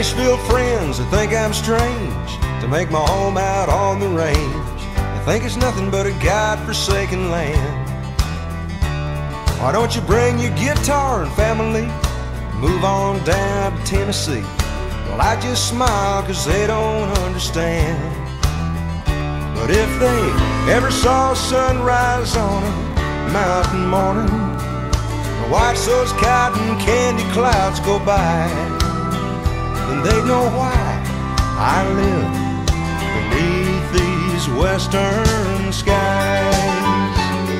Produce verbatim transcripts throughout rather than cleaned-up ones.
Nashville friends that think I'm strange to make my home out on the range. They think it's nothing but a God-forsaken land. Why don't you bring your guitar and family, move on down to Tennessee? Well, I just smile cause they don't understand. But if they ever saw sunrise on a mountain morning, or watch those cotton candy clouds go by, then they'd know why I live beneath these western skies.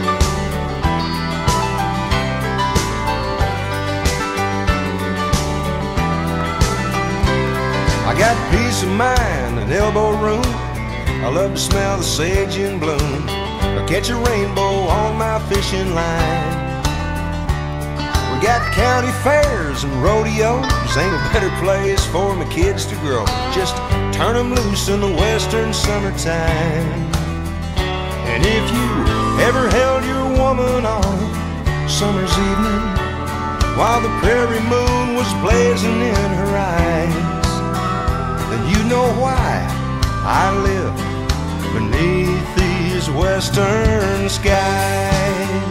I got peace of mind and elbow room. I love to smell the sage in bloom, or catch a rainbow on my fishing line. We got county fairs and rodeos. Ain't a better place for my kids to grow. Just turn them loose in the western summertime. And if you ever held your woman on a summer's evening while the prairie moon was blazing in her eyes, then you know why I live beneath these western skies.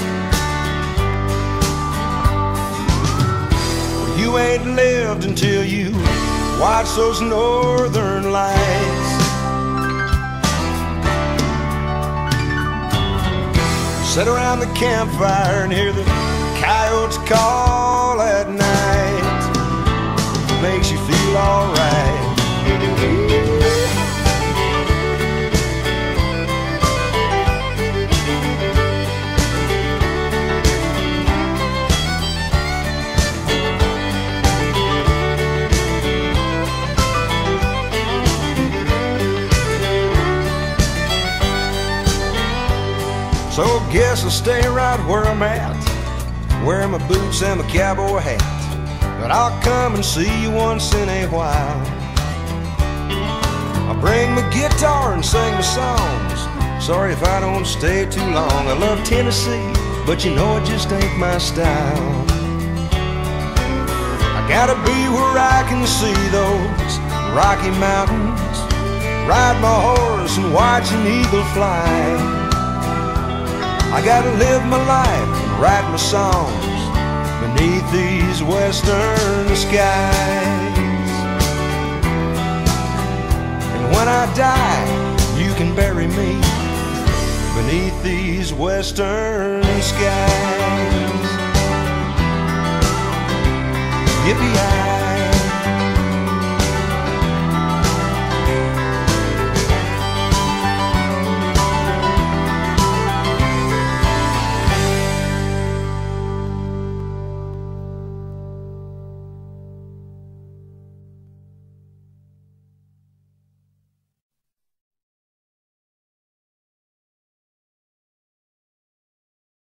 You ain't lived until you watch those northern lights. Sit around the campfire and hear the coyotes call at night. It makes you feel alright. So guess I'll stay right where I'm at, wearing my boots and my cowboy hat. But I'll come and see you once in a while. I'll bring my guitar and sing my songs. Sorry if I don't stay too long. I love Tennessee, but you know it just ain't my style. I gotta be where I can see those Rocky Mountains, ride my horse and watch an eagle fly. I gotta live my life and write my songs beneath these western skies. And when I die, you can bury me beneath these western skies. Yippee-yi.